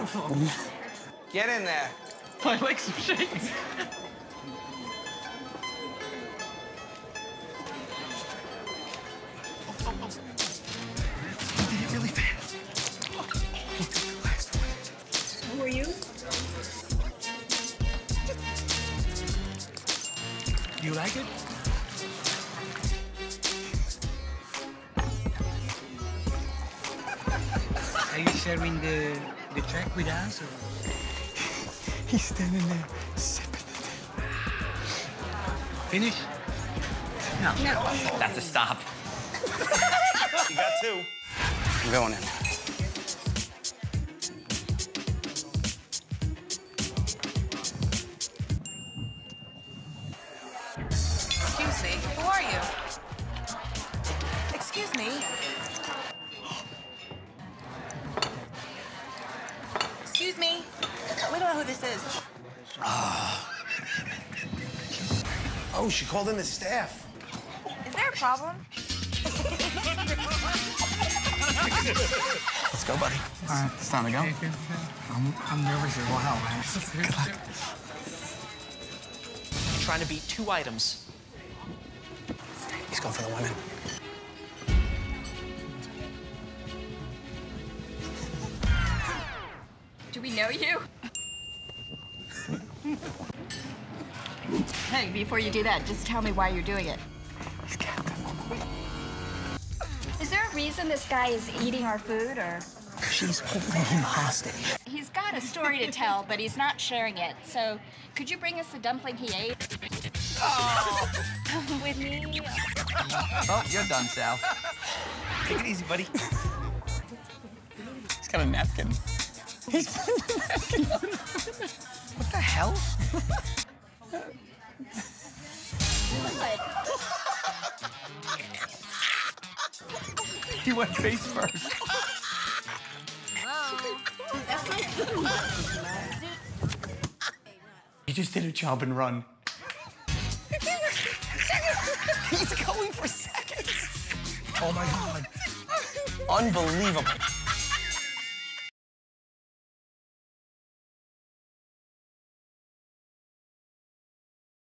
Get in there. My legs are shaking. He did it really fast. Who are you? You like it? Are you sharing the track with us? Or? He's standing there sipping it. Finish? No. That's a stop. You got two. I'm going in. Excuse me, who are you? Excuse me. Excuse me. We don't know who this is. Oh, she called in the staff. Is there a problem? Let's go, buddy. All right, it's time to go. I'm nervous as well, man. Good luck. Trying to beat 2 items. He's going for the women. Do we know you? Hey, before you do that, just tell me why you're doing it. Is there a reason this guy is eating our food, or? She's holding him hostage. He's got a story to tell, but he's not sharing it. So, could you bring us the dumpling he ate? Oh, with me? Oh, you're done, Sal. Take it easy, buddy. He's got a napkin. He's putting a napkin on. What the hell? He went face first. He just did a jump and run. He's going for seconds. Oh, my God. Unbelievable.